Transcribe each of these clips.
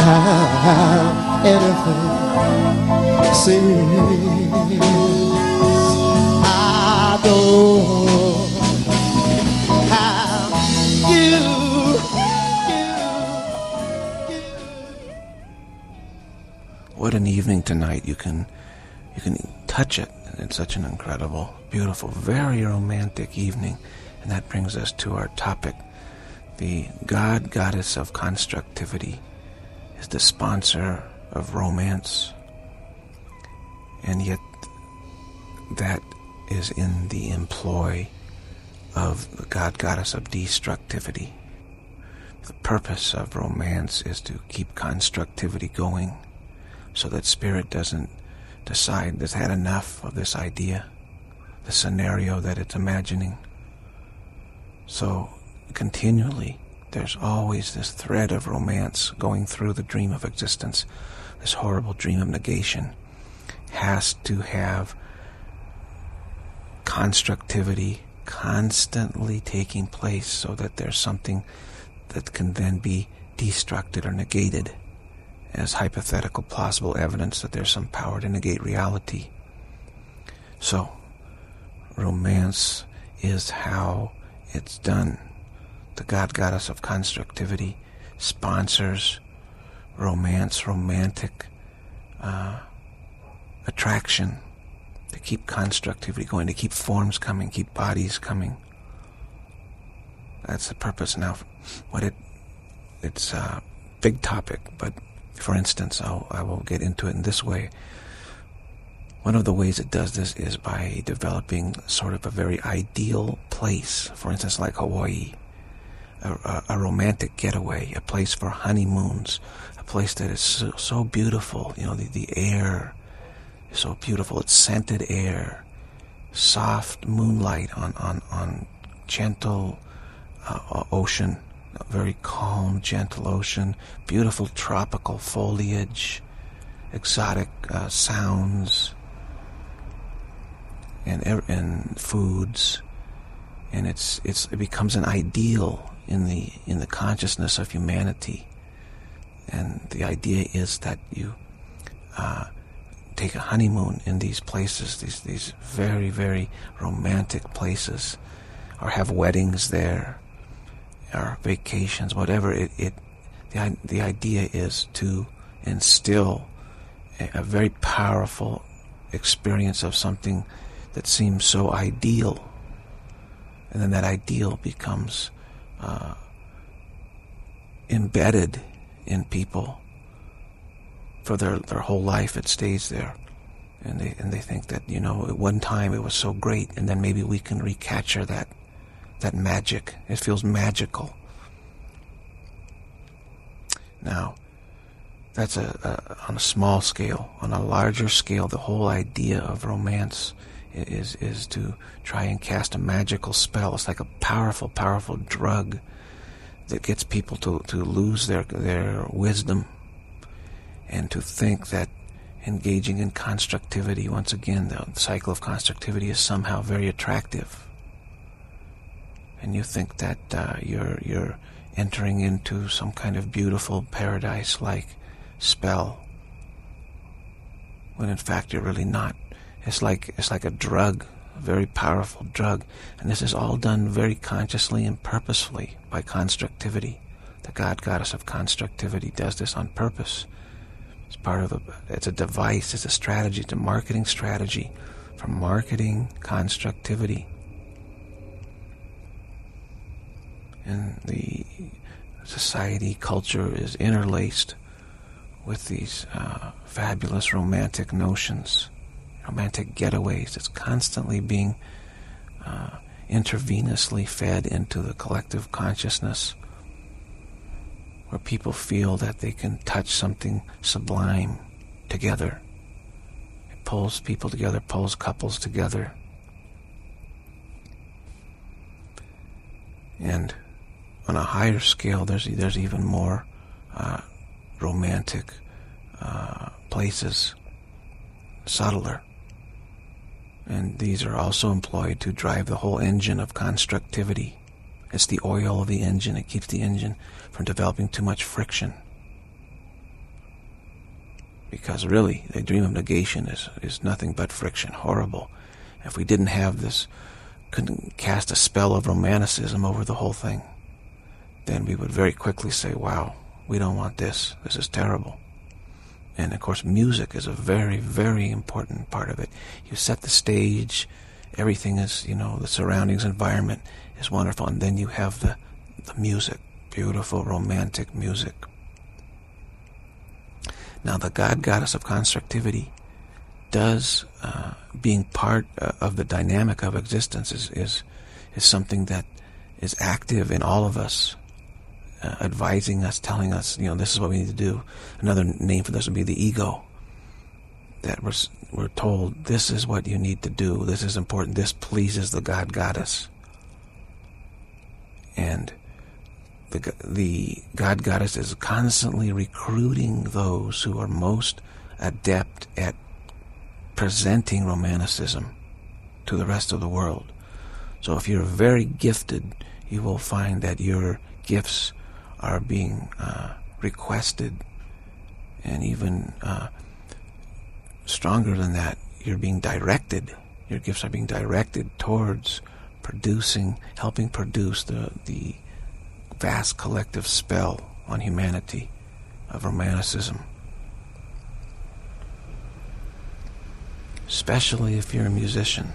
have anything since I don't have you. What an evening tonight. You can touch it. It's such an incredible, beautiful, very romantic evening. And that brings us to our topic. The God, goddess of constructivity, is the sponsor of romance. And yet that is in the employ of the God, goddess of destructivity. The purpose of romance is to keep constructivity going, so that spirit doesn't decide it's had enough of this idea, the scenario that it's imagining. So continually, there's always this thread of romance going through the dream of existence. This horrible dream of negation has to have constructivity constantly taking place, so that there's something that can then be destructed or negated as hypothetical plausible evidence that there's some power to negate reality. So, romance is how it's done. The God, goddess of constructivity sponsors romance, romantic attraction, to keep constructivity going, to keep forms coming, keep bodies coming. That's the purpose. Now, it's a big topic, but for instance, I will get into it in this way. One of the ways it does this is by developing sort of a very ideal place. For instance, like Hawaii, a romantic getaway, a place for honeymoons, a place that is so beautiful. You know, the air is so beautiful. It's scented air, soft moonlight on gentle ocean. A very calm, gentle ocean, beautiful tropical foliage, exotic sounds, and foods, and it becomes an ideal in the consciousness of humanity. And the idea is that you take a honeymoon in these places, these very, very romantic places, or have weddings there, or vacations, whatever. The idea is to instill a very powerful experience of something that seems so ideal, and then that ideal becomes embedded in people for their whole life. It stays there, and they think that, you know, at one time it was so great, and then maybe we can recapture that magic. It feels magical. Now, that's on a small scale. On a larger scale, the whole idea of romance is to try and cast a magical spell. It's like a powerful, powerful drug that gets people to lose their wisdom, and to think that engaging in constructivity, once again, the cycle of constructivity, is somehow very attractive. And you think that you're entering into some kind of beautiful paradise-like spell, when in fact you're really not. It's like a drug, a very powerful drug, and this is all done very consciously and purposefully by constructivity. The God, goddess of constructivity does this on purpose. It's a device, it's a strategy, it's a marketing strategy for marketing constructivity. And the society, culture is interlaced with these fabulous romantic notions, romantic getaways. It's constantly being intravenously fed into the collective consciousness, where people feel that they can touch something sublime together. It pulls people together, pulls couples together. And on a higher scale, there's even more romantic places, subtler. And these are also employed to drive the whole engine of constructivity. It's the oil of the engine. It keeps the engine from developing too much friction. Because really, the dream of negation is nothing but friction, horrible. If we didn't have this, couldn't cast a spell of romanticism over the whole thing, then we would very quickly say, wow, we don't want this. This is terrible. And of course, music is a very, very important part of it. You set the stage, everything is, the surroundings, environment is wonderful, and then you have the music, beautiful, romantic music. Now, the God Goddess of constructivity does, being part of the dynamic of existence is something that is active in all of us, advising us, telling us, this is what we need to do. Another name for this would be the ego. That we're told, this is what you need to do, this is important, this pleases the God Goddess. And the God Goddess is constantly recruiting those who are most adept at presenting romanticism to the rest of the world. So if you're very gifted, you will find that your gifts are being requested, and even stronger than that, you're being directed. Your gifts are being directed towards helping produce the vast collective spell on humanity of romanticism. Especially if you're a musician.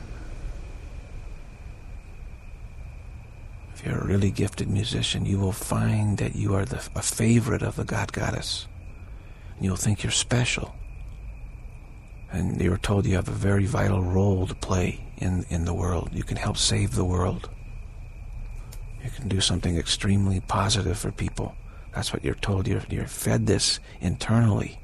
If you're a really gifted musician, you will find that you are a favorite of the God Goddess. And you'll think you're special. And you're told you have a very vital role to play in the world. You can help save the world. You can do something extremely positive for people. That's what you're told. You're fed this internally.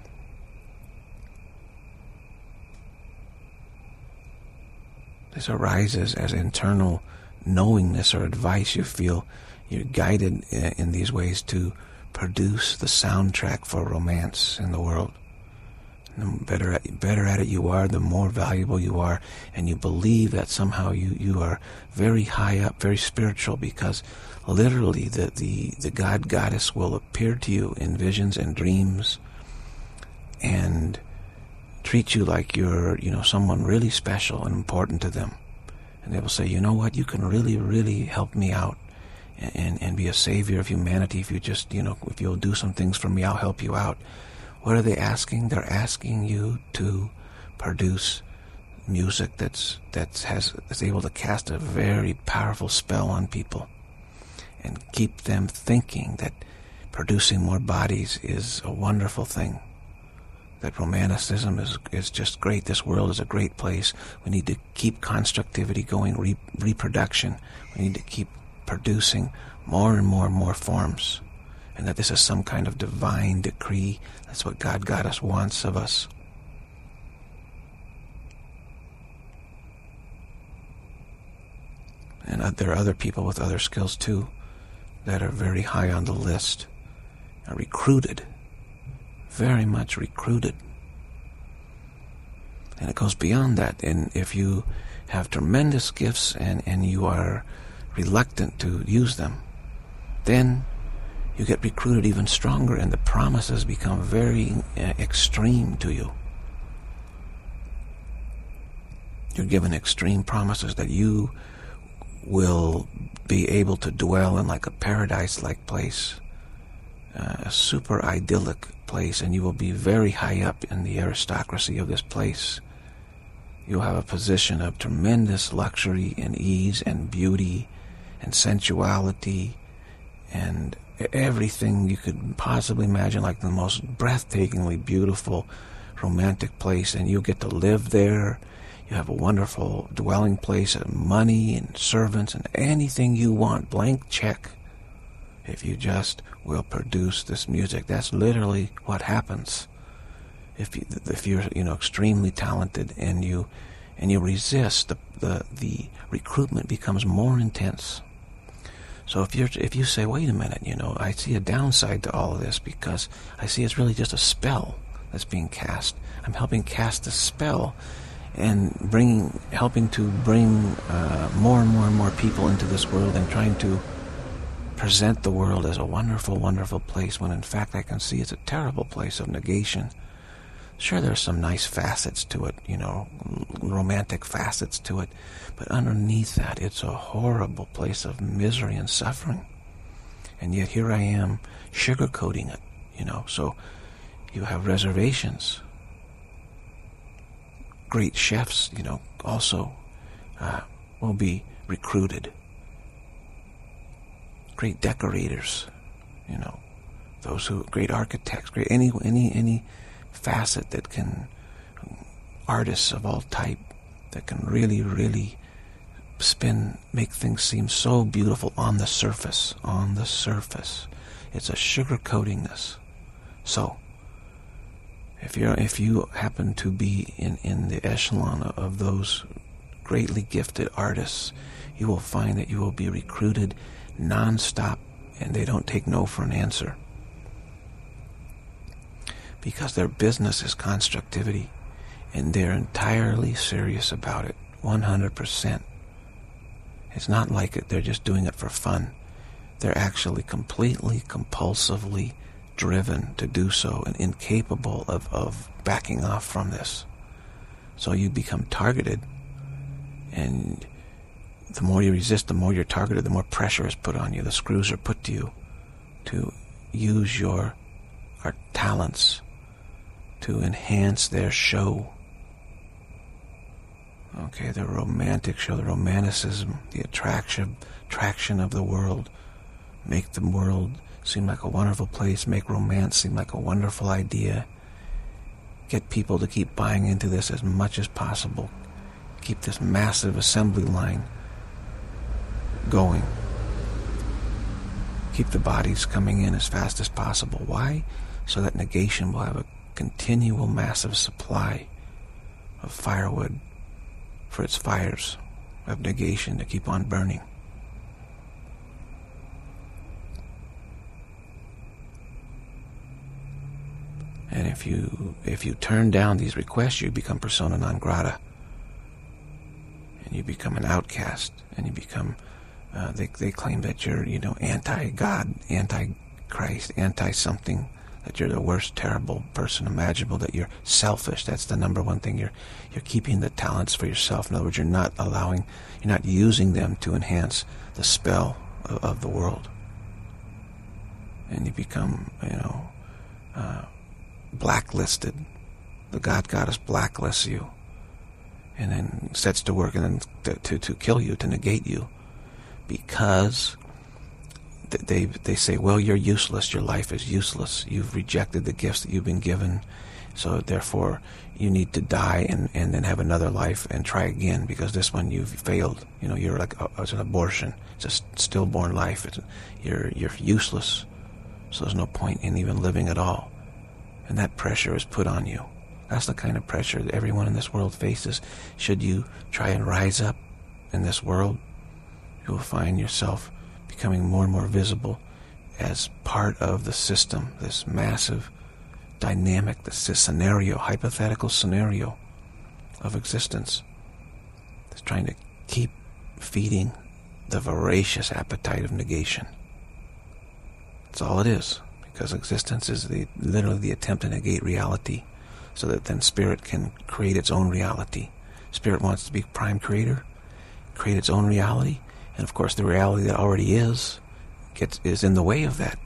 This arises as internal knowingness or advice. You feel you're guided in these ways to produce the soundtrack for romance in the world. The better at it you are, the more valuable you are, and you believe that somehow you are very high up, very spiritual, because literally the God Goddess will appear to you in visions and dreams and treat you like you're, someone really special and important to them. And they will say, you know what, you can really, really help me out and be a savior of humanity if you just, if you'll do some things for me, I'll help you out. What are they asking? They're asking you to produce music that's able to cast a very powerful spell on people and keep them thinking that producing more bodies is a wonderful thing. That romanticism is just great. This world is a great place. We need to keep constructivity going, reproduction. We need to keep producing more and more and more forms. And that this is some kind of divine decree. That's what God Goddess wants of us. And there are other people with other skills too that are very high on the list, are recruited, very much recruited. And it goes beyond that. And if you have tremendous gifts and you are reluctant to use them, then you get recruited even stronger, and the promises become very extreme to you. You're given extreme promises that you will be able to dwell in like a paradise-like place, a super idyllic place, and you will be very high up in the aristocracy of this place. You'll have a position of tremendous luxury and ease and beauty and sensuality and everything you could possibly imagine, like the most breathtakingly beautiful romantic place, and you'll get to live there. You have a wonderful dwelling place, and money and servants and anything you want, blank check, if you just will produce this music. That's literally what happens if you're extremely talented and you resist. The recruitment becomes more intense. So if you say, wait a minute, I see a downside to all of this, because I see it's really just a spell that's being cast. I'm helping cast a spell and helping to bring more and more and more people into this world and trying to present the world as a wonderful, wonderful place, when in fact I can see it's a terrible place of negation, Sure, there's some nice facets to it, romantic facets to it, but underneath that, it's a horrible place of misery and suffering. And yet here I am sugarcoating it, so you have reservations. Great chefs, also will be recruited. Great decorators, those who, great architects, great any facet that can, artists of all type, that can really, really make things seem so beautiful on the surface. It's a sugarcoating this. So, if you happen to be in the echelon of those greatly gifted artists, you will find that you will be recruited non-stop, and they don't take no for an answer. Because their business is constructivity, and they're entirely serious about it, 100%. It's not like they're just doing it for fun. They're actually completely, compulsively driven to do so, and incapable of backing off from this. So you become targeted, and the more you resist, the more you're targeted, the more pressure is put on you. The screws are put to you to use your talents to enhance their show. Okay, the romantic show, the romanticism, the attraction of the world. Make the world seem like a wonderful place, make romance seem like a wonderful idea. Get people to keep buying into this as much as possible. Keep this massive assembly line going. Keep the bodies coming in as fast as possible. Why? So that negation will have a continual massive supply of firewood for its fires of negation to keep on burning. And if you turn down these requests, you become persona non grata, and you become an outcast, and you become they claim that you're anti-God, anti-Christ, anti-something, that you're the worst terrible person imaginable, that you're selfish. That's the number one thing. You're keeping the talents for yourself. In other words, you're not using them to enhance the spell of the world. And you become blacklisted. The God Goddess blacklists you, and then sets to work and then to kill you, to negate you, because they say, well, you're useless, your life is useless, you've rejected the gifts that you've been given, so therefore you need to die and then have another life and try again, because this one you've failed. You're like it's an abortion, it's a stillborn life. You're useless, so there's no point in even living at all. And that pressure is put on you. That's the kind of pressure that everyone in this world faces. Should you try and rise up in this world, you will find yourself becoming more and more visible as part of the system, this massive dynamic, this scenario, hypothetical scenario of existence that's trying to keep feeding the voracious appetite of negation. That's all it is. Because existence is literally the attempt to negate reality, so that then spirit can create its own reality. Spirit wants to be prime creator, create its own reality, and of course the reality that already is in the way of that.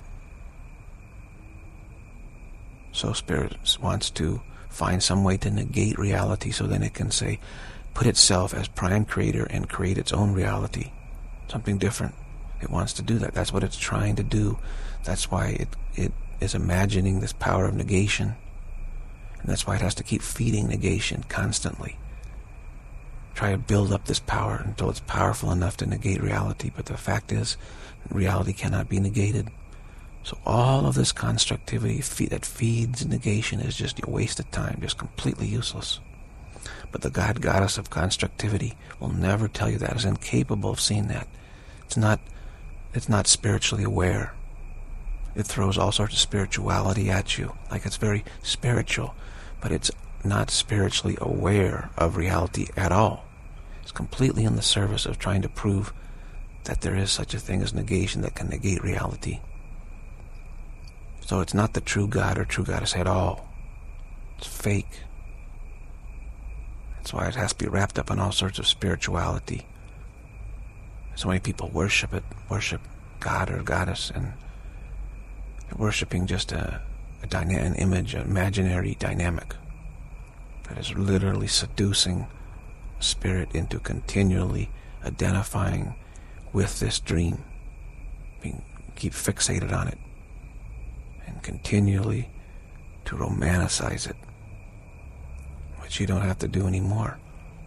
So spirit wants to find some way to negate reality, so then it can put itself as prime creator and create its own reality, something different. It wants to do that. That's what it's trying to do. That's why it is imagining this power of negation. And that's why it has to keep feeding negation constantly. Try to build up this power until it's powerful enough to negate reality. But the fact is, reality cannot be negated. So all of this constructivity that feeds negation is just a waste of time, just completely useless. But the God Goddess of constructivity will never tell you that, is incapable of seeing that. It's not spiritually aware. It throws all sorts of spirituality at you, like it's very spiritual, but it's not spiritually aware of reality at all. It's completely in the service of trying to prove that there is such a thing as negation that can negate reality. So it's not the true God or true Goddess at all. It's fake. That's why it has to be wrapped up in all sorts of spirituality. So many people worship it, worship God or Goddess, and they're worshiping just an image, an imaginary dynamic that is literally seducing spirit into continually identifying with this dream, keep fixated on it, and continually to romanticize it, which you don't have to do anymore.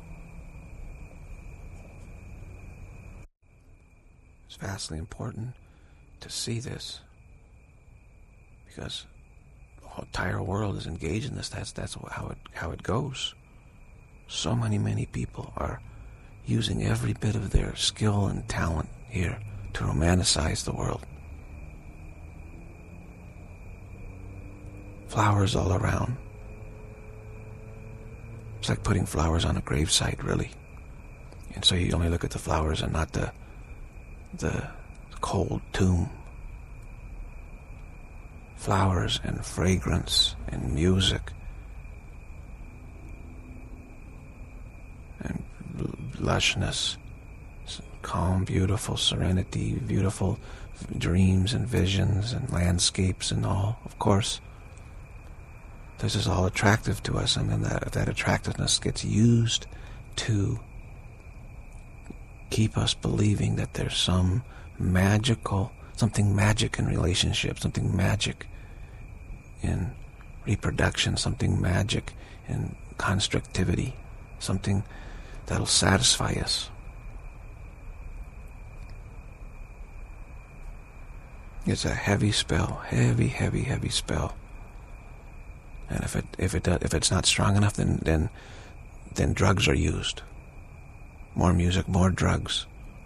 It's vastly important to see this, because the whole entire world is engaged in this. That's how it goes. So many people are using every bit of their skill and talent here to romanticize the world. Flowers all around. It's like putting flowers on a gravesite, really. And so you only look at the flowers and not the cold tomb. Flowers and fragrance and music and lushness, calm, beautiful serenity, beautiful dreams and visions and landscapes and all. Of course, this is all attractive to us, and then that attractiveness gets used to keep us believing that there's something magic in relationships, something magic in reproduction, something magic in constructivity, something that'll satisfy us. It's a heavy spell, heavy spell. And if it's not strong enough, then drugs are used. More music, more drugs.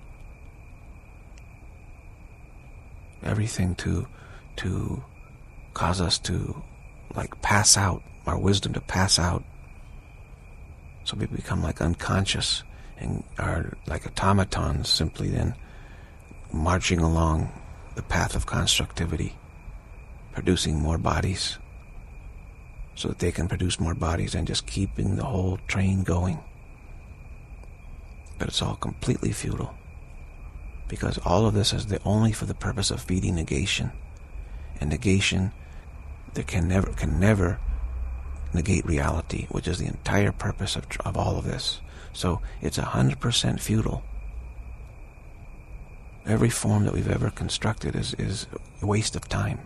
Everything to cause us to pass out, our wisdom to pass out. So we become unconscious and are like automatons, simply then marching along the path of constructivity, producing more bodies, so that they can produce more bodies and just keeping the whole train going. But it's all completely futile, because all of this is only for the purpose of feeding negation, and negation that can never negate reality, which is the entire purpose of all of this. So it's 100% futile. Every form that we've ever constructed is a waste of time.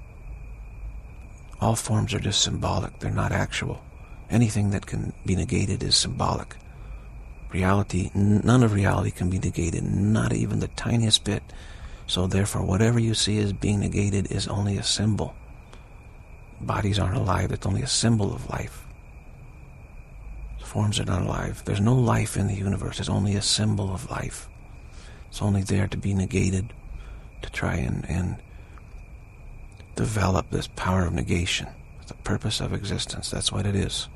All forms are just symbolic. They're not actual. Anything that can be negated is symbolic. Reality, none of reality can be negated, not even the tiniest bit. So therefore, whatever you see as being negated is only a symbol. Bodies aren't alive. It's only a symbol of life. Forms are not alive. There's no life in the universe. It's only a symbol of life. It's only there to be negated, to try and develop this power of negation. It's the purpose of existence. That's what it is.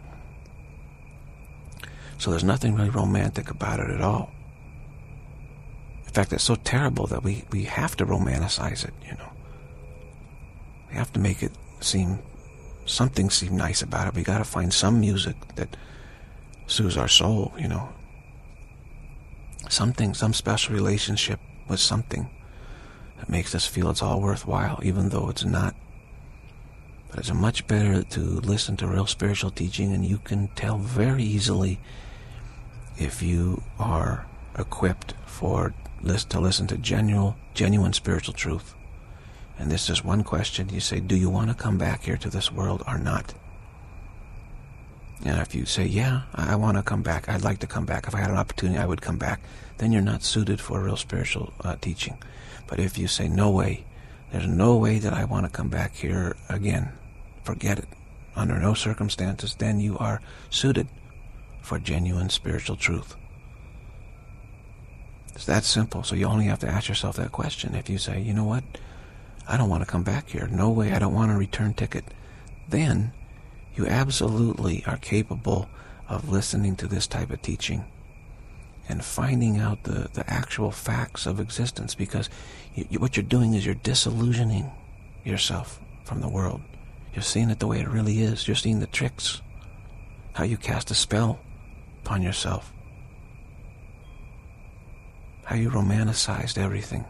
So there's nothing really romantic about it at all. In fact, it's so terrible that we have to romanticize it, We have to make it seem nice about it. We got to find some music that soothes our soul, Something, some special relationship with something that makes us feel it's all worthwhile, even though it's not. But it's much better to listen to real spiritual teaching, and you can tell very easily if you are equipped to listen to genuine spiritual truth. And this is one question. You say, do you want to come back here to this world or not? And if you say, yeah, I want to come back, I'd like to come back, if I had an opportunity, I would come back, then you're not suited for real spiritual teaching. But if you say, no way, there's no way that I want to come back here again, forget it, under no circumstances, then you are suited for genuine spiritual truth. It's that simple. So you only have to ask yourself that question. If you say, you know what, I don't want to come back here, no way, I don't want a return ticket, then you absolutely are capable of listening to this type of teaching and finding out the actual facts of existence, because what you're doing is you're disillusioning yourself from the world. You're seeing it the way it really is. You're seeing the tricks. How you cast a spell upon yourself. How you romanticized everything.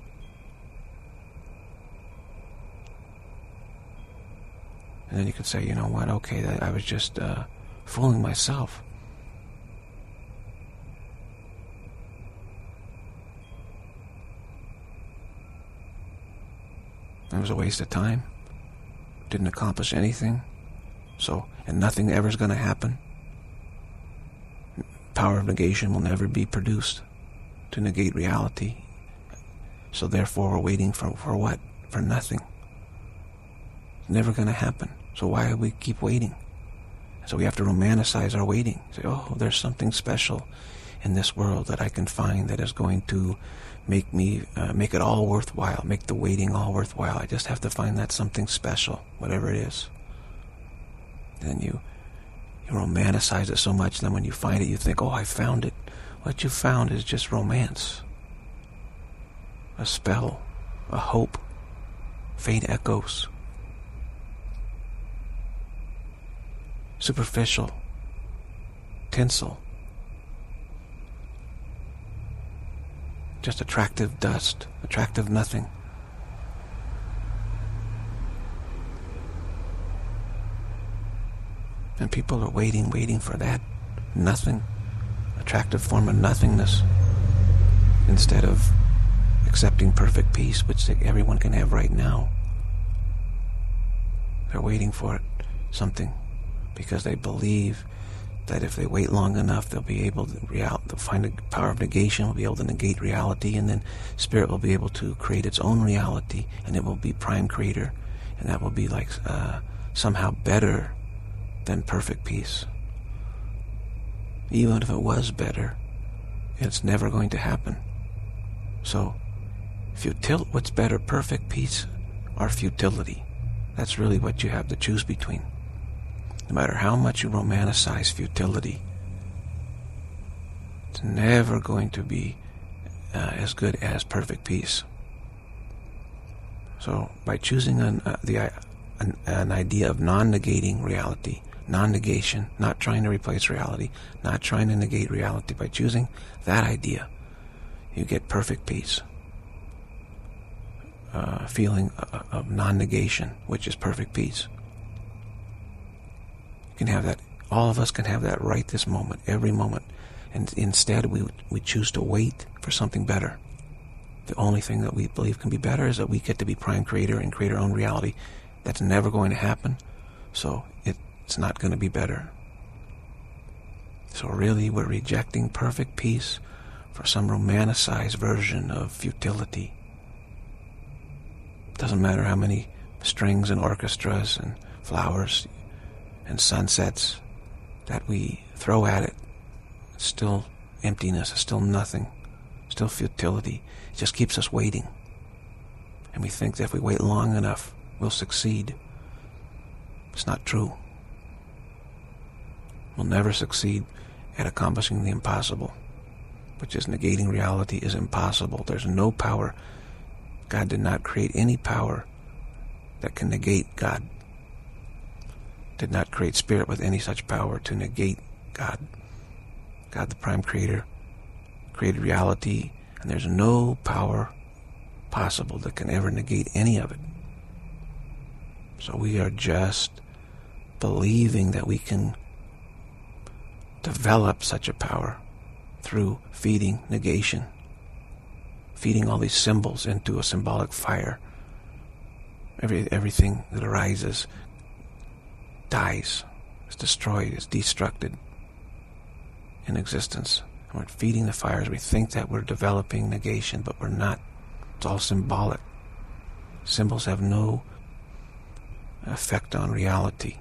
And then you could say, you know what, okay, I was just fooling myself. It was a waste of time. Didn't accomplish anything. So, and nothing ever is going to happen. Power of negation will never be produced to negate reality. So therefore we're waiting for what? For nothing. It's never going to happen. So why do we keep waiting? So we have to romanticize our waiting. Say, oh, there's something special in this world that I can find that is going to make it all worthwhile, make the waiting all worthwhile. I just have to find that something special, whatever it is. Then you romanticize it so much, then when you find it, you think, oh, I found it. What you found is just romance. A spell, a hope, faint echoes. Superficial, tinsel. Just attractive dust, attractive nothing. And people are waiting for that nothing, attractive form of nothingness, instead of accepting perfect peace, which everyone can have right now. They're waiting for it, something, because they believe that if they wait long enough, they'll be able to they'll find the power of negation, will be able to negate reality, and then spirit will be able to create its own reality, and it will be prime creator, and that will be like somehow better than perfect peace. Even if it was better, it's never going to happen. So, what's better, perfect peace or futility? That's really what you have to choose between. No matter how much you romanticize futility, it's never going to be as good as perfect peace. So, by choosing an idea of non-negating reality, non-negation, not trying to replace reality, not trying to negate reality, by choosing that idea, you get perfect peace. Feeling of non-negation, which is perfect peace. You can have that. All of us can have that right this moment, every moment. And instead, we choose to wait for something better. The only thing that we believe can be better is that we get to be prime creator and create our own reality. That's never going to happen. So it's not going to be better. So really, we're rejecting perfect peace for some romanticized version of futility. Doesn't matter how many strings and orchestras and flowers and sunsets that we throw at it. It's still emptiness, it's still nothing, still futility. It just keeps us waiting. And we think that if we wait long enough, we'll succeed. It's not true. We'll never succeed at accomplishing the impossible, which is negating reality is impossible. There's no power. God did not create any power that can negate God. Did not create spirit with any such power to negate God. God, the prime creator, created reality, and there's no power possible that can ever negate any of it. So we are just believing that we can develop such a power through feeding negation, feeding all these symbols into a symbolic fire. Everything that arises dies, is destroyed, is destructed in existence. And we're feeding the fires. We think that we're developing negation, but we're not. It's all symbolic. Symbols have no effect on reality.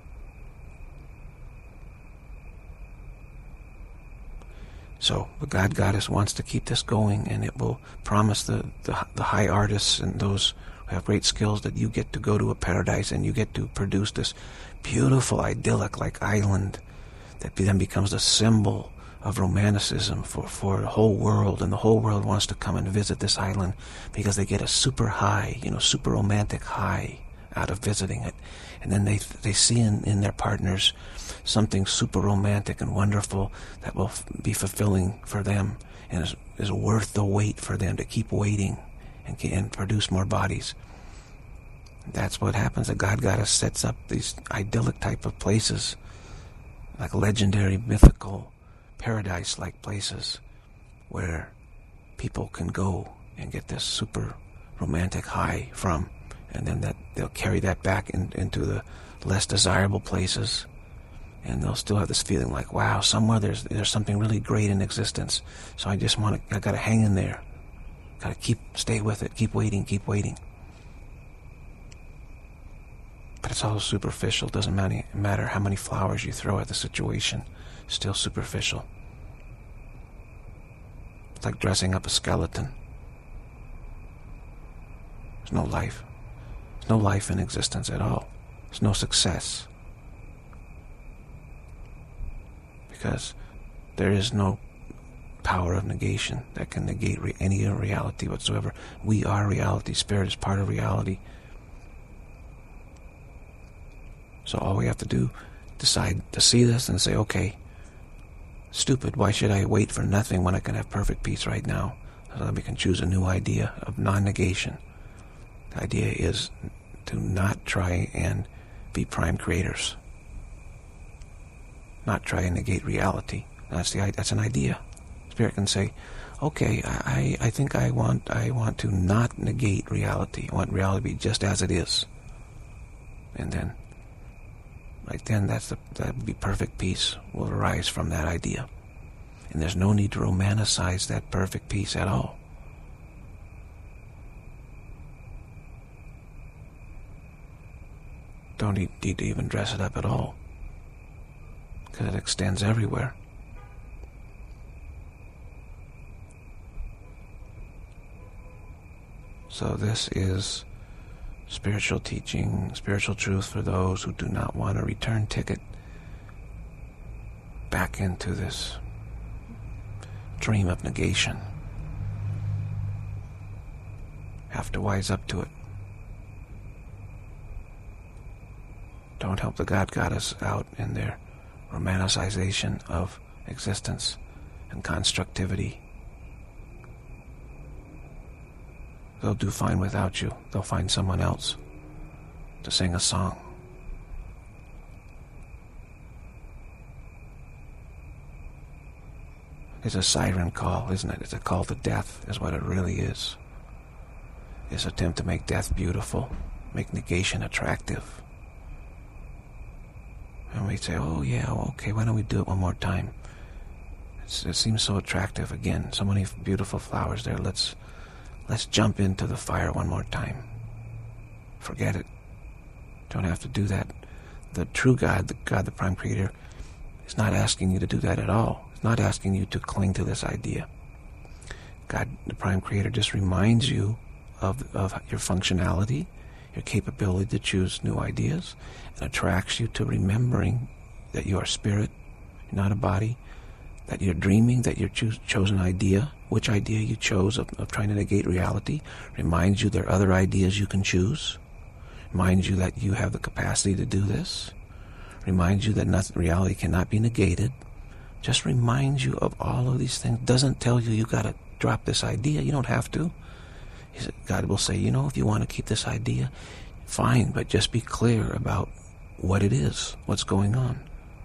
So the God Goddess wants to keep this going, and it will promise the high artists and those who have great skills that you get to go to a paradise and you get to produce this beautiful, idyllic island that then becomes a symbol of romanticism for the whole world, and the whole world wants to come and visit this island because they get a super high, super romantic high out of visiting it. And then they see in their partners something super romantic and wonderful that will be fulfilling for them and is worth the wait for them to keep waiting and produce more bodies. That's what happens. The God Goddess sets up these idyllic type of places, like legendary, mythical, paradise-like places where people can go and get this super romantic high from, and then that they'll carry that back into the less desirable places, and they'll still have this feeling like, wow, somewhere there's something really great in existence. So I gotta hang in there, gotta stay with it, keep waiting. But it's all superficial. Doesn't matter how many flowers you throw at the situation, still superficial. It's like dressing up a skeleton. There's no life. There's no life in existence at all. There's no success. Because there is no power of negation that can negate any reality whatsoever. We are reality. Spirit is part of reality. So all we have to do, decide to see this and say, okay, stupid, why should I wait for nothing when I can have perfect peace right now? So that we can choose a new idea of non-negation. The idea is to not try and be prime creators. Not try and negate reality. That's an idea. Spirit can say, okay, I think I want to not negate reality. I want reality to be just as it is. And then right then, that would be perfect peace will arise from that idea. And there's no need to romanticize that perfect peace at all. Don't need to even dress it up at all, because it extends everywhere. So this is spiritual teaching, spiritual truth for those who do not want a return ticket back into this dream of negation. Have to wise up to it. Don't help the God Goddess out in their romanticization of existence and constructivity. They'll do fine without you. They'll find someone else to sing a song. It's a siren call, isn't it? It's a call to death, is what it really is. It's an attempt to make death beautiful, make negation attractive. And we say, oh yeah, okay, why don't we do it one more time? It seems so attractive again. So many beautiful flowers there. Let's jump into the fire one more time. Forget it. Don't have to do that. The true God, the Prime Creator, is not asking you to do that at all. It's not asking you to cling to this idea. God, the Prime Creator, just reminds you of your functionality, your capability to choose new ideas, and attracts you to remembering that you are spirit, you're not a body, that you're dreaming, that you're chosen idea, which idea you chose of trying to negate reality, reminds you there are other ideas you can choose, reminds you that you have the capacity to do this, reminds you that reality cannot be negated, just reminds you of all of these things, doesn't tell you got to drop this idea, you don't have to. God will say, if you want to keep this idea, fine, but just be clear about what it is, what's going on.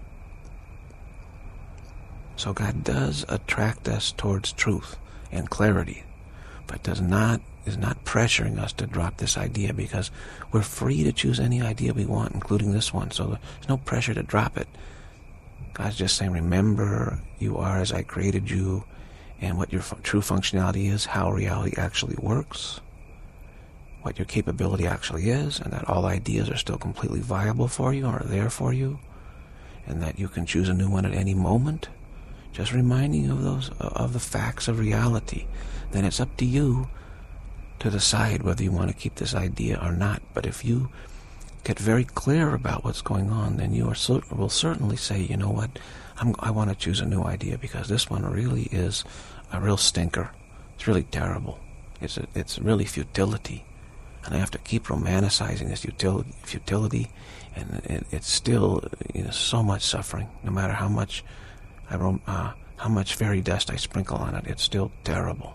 So God does attract us towards truth and clarity, but is not pressuring us to drop this idea, because we're free to choose any idea we want, including this one. So there's no pressure to drop it. God's just saying, remember, you are as I created you, and what your true functionality is, how reality actually works, what your capability actually is, and that all ideas are still completely viable for you, or are there for you, and that you can choose a new one at any moment. Just reminding you of the facts of reality. Then it's up to you to decide whether you want to keep this idea or not. But if you get very clear about what's going on, then you will certainly say, you know what, I want to choose a new idea, because this one really is a real stinker. It's really terrible. It's really futility. And I have to keep romanticizing this futility, and it's still, so much suffering. No matter how much how much fairy dust I sprinkle on it, it's still terrible.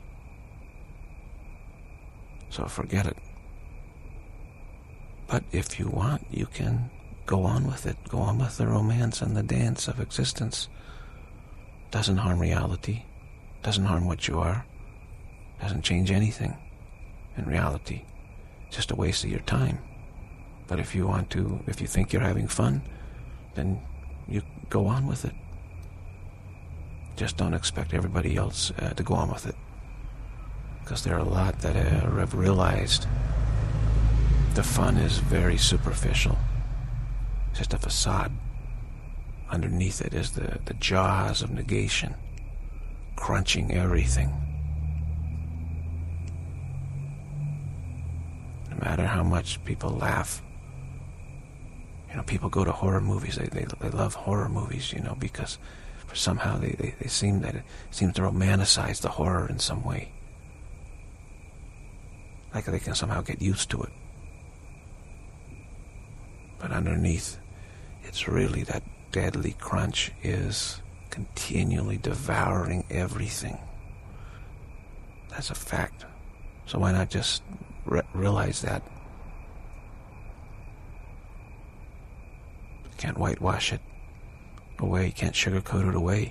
So forget it. But if you want, you can go on with it. Go on with the romance and the dance of existence. Doesn't harm reality. Doesn't harm what you are. Doesn't change anything in reality. Just a waste of your time. But if you think you're having fun, then you go on with it. Just don't expect everybody else to go on with it. Because there are a lot that have realized the fun is very superficial. It's just a facade. Underneath it is the jaws of negation, crunching everything. No matter how much people laugh. People go to horror movies. They love horror movies, because somehow they seem to romanticize the horror in some way. Like they can somehow get used to it. But underneath, it's really that deadly crunch is continually devouring everything. That's a fact. So why not just realize that? You can't whitewash it away. You can't sugarcoat it away.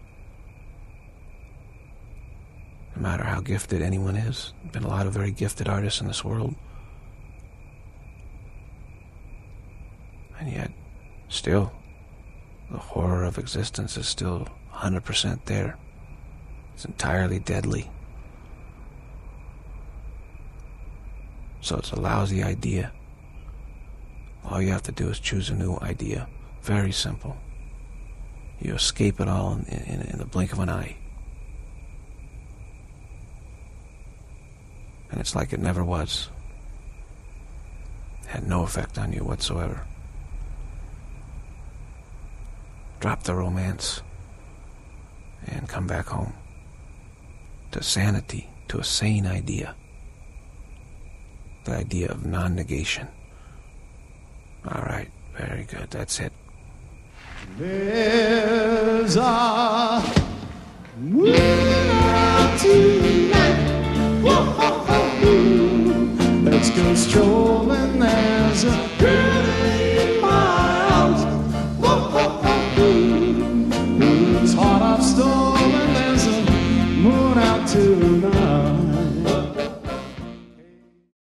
No matter how gifted anyone is. There's been a lot of very gifted artists in this world. And yet, still, the horror of existence is still 100% there. It's entirely deadly. So it's a lousy idea. All you have to do is choose a new idea. Very simple. You escape it all in the blink of an eye. And it's like it never was. It had no effect on you whatsoever. Drop the romance and come back home to sanity, to a sane idea. The idea of non-negation. All right, very good. That's it. There's a moon out tonight. Whoa-ho-ho-hoo. Let's go strolling. There's a girl in my arms. Whoa-ho-ho-hoo. Whose heart I've stolen. There's a moon out tonight.